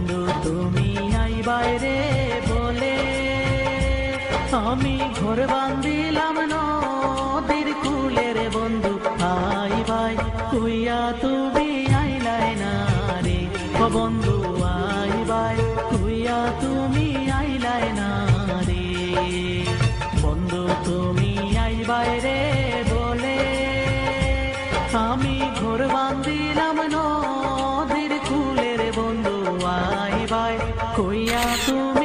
বন্ধু তুমি আইবাই রে বলে আমি ঘর বান্ধিলাম নদীর কূলে রে বন্ধু আইবাই কইয়া তুমি আইলাই না রে ও বন্ধু আইবাই কইয়া তুমি আইলাই না রে বন্ধু তুমি আইবাই রে বলে আমি ঘর বান্ধিলাম নদীর কূলে রে বন্ধু আইবাই কইয়া তুমি